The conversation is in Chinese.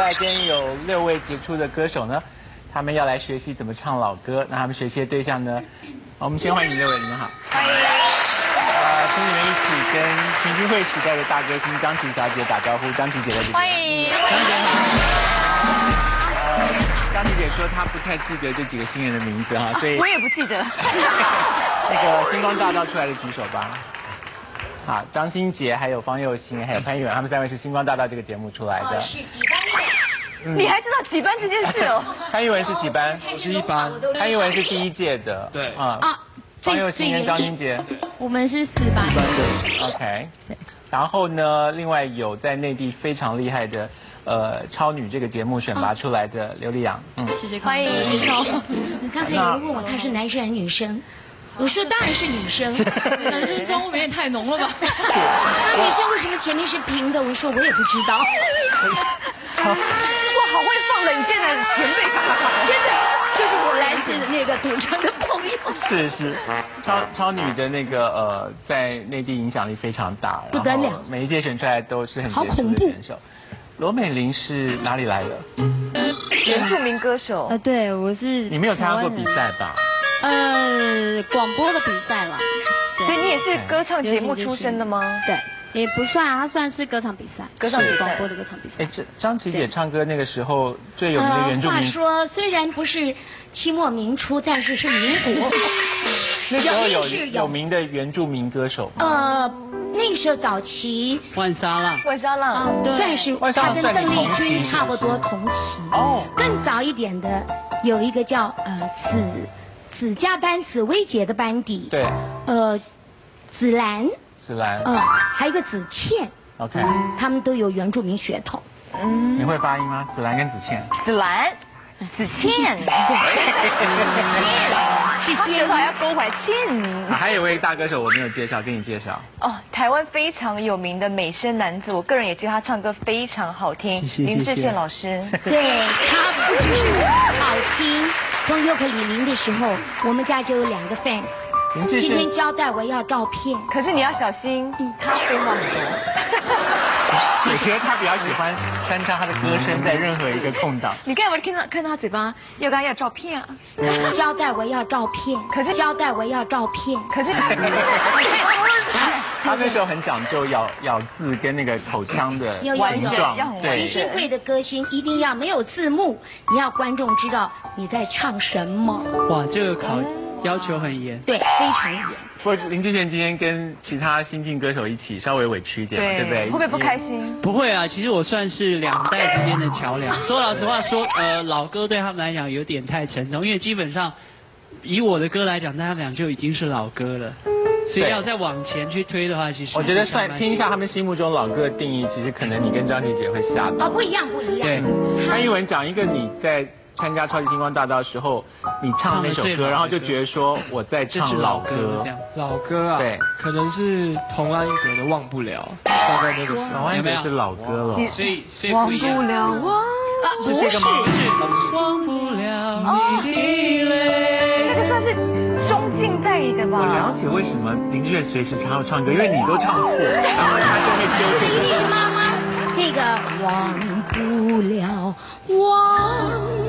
在跟有6位杰出的歌手呢，他们要来学习怎么唱老歌。那他们学习的对象呢，我们先欢迎6位，你们好。欢迎。请你们一起跟群星会时代的大歌星张琪小姐打招呼。张琪姐在这里。 欢迎。 张姐好。张琪姐说她不太记得这几个新人的名字哈，所以我也不记得。 那个星光大道出来的举手吧。好，张新杰、还有方佑兴、还有潘玉文，他们3位是星光大道这个节目出来的。 是几班的？你还知道几班这件事哦？ 潘玉文是几班？ 我是1班。 潘玉文是第1届的。对。方佑兴跟张新杰。 我们是4班。 4班的。OK。对。然后呢，另外有在内地非常厉害的。超女这个节目选拔出来的刘丽阳， 谢谢， 欢迎。 你刚才有人问我他是男生还是女生，我说当然是女生。 男生妆味也太浓了吧？ 那女生为什么前面是平的？我说我也不知道。 我好会放冷箭的前辈，真的就是我来自那个赌城的朋友。 是，超女的那个在内地影响力非常大， 不得了， 每一届选出来都是很杰出的选手。罗美玲是哪里来的？ 原住民歌手。 对，我是。 你没有参加过比赛吧？ 广播的比赛啦。 所以你也是歌唱节目出身的吗？ 对，也不算啊，它算是歌唱比赛，广播的歌唱比赛。 张琪姐唱歌那个时候最有名的原住民。 话说虽然不是清末民初，但是是民国。 那时候有名的原住民歌手。 那个时候早期万沙浪， 算是他跟邓丽君差不多同期。哦，更早一点的有一个叫子家班紫薇姐的班底。 对。 紫兰。还有一个子倩。 OK。 他们都有原住民血统。 你会发音吗？紫兰跟子倩。 紫兰。子倩，是接话要勾回来倩。 还有一位大歌手我没有介绍，给你介绍。 台湾非常有名的美声男子，我个人也觉得他唱歌非常好听。林志炫老师， 对他不只是好听，从尤克里里的时候，我们家就有2个 fans。今天交代我要照片， 可是你要小心，他废话很多。 我觉得他比较喜欢穿插他的歌声在任何一个空档。 你刚才看到他嘴巴要跟他要照片啊？ 交代我要照片，可是交代我要照片， 可是他那时候很讲究咬字跟那个口腔的形状。 群星会的歌星一定要没有字幕，你要观众知道你在唱什么。 哇，这个要求很严。 对，非常严。 不过林志炫今天跟其他新晋歌手一起，稍微委屈一点，对不对？ 会不会不开心？ 不会啊，其实我算是2代之间的桥梁。说老实话，老歌对他们来讲有点太沉重，因为基本上以我的歌来讲，他们俩就已经是老歌了，所以要再往前去推的话，其实我觉得听一下他们心目中老歌的定义，其实可能你跟张琪姐会吓到。 不一样。 对， 潘一文讲一个你在参加超级星光大道的时候，你唱那首歌，然后就觉得说我在唱老歌。 老歌啊， 对， 可能是童安格的《忘不了》，大概那个时候。 童安格是老歌了， 所以不一样。 忘不了我。 是这个吗？ 不是，忘不了你的泪。 那个算是中近代的吧？ 我了解为什么林志炫随时要唱歌，因为你都唱错，然后他就会纠正。 这一定是妈妈那个忘不了忘。